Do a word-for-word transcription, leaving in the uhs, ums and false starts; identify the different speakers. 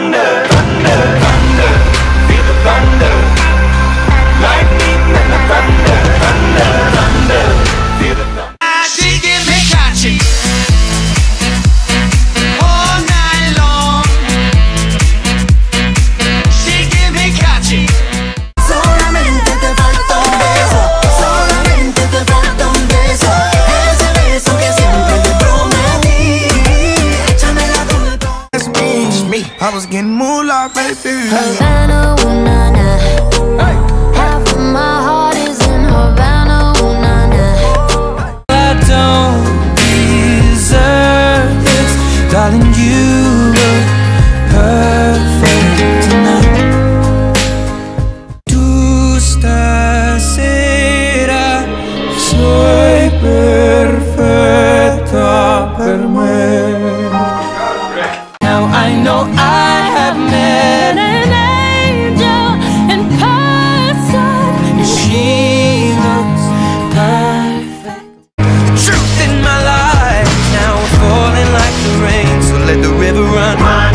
Speaker 1: thunder, thunder, thunder. Feel the thunder. Lightning and the thunder, thunder, thunder. Feel the thunder.
Speaker 2: She give me catching all night long. She give me catching.
Speaker 3: Solamente te falta un beso, solamente te falta un beso, ese beso que siempre te prometí. Échamela donde todo.
Speaker 4: It's me, it's me. I was getting moolah, baby.
Speaker 5: Havana, ooh, nah, nah.
Speaker 4: Hey.
Speaker 5: Half of my heart is in Havana, ooh, nah, nah.
Speaker 2: I don't deserve this, darling. You look perfect tonight. Tú estás será, soy perfecta per me. Now I know I have met
Speaker 5: An angel in person.
Speaker 2: she looks perfect. Truth in my life, now we're falling like the rain. So let the river run.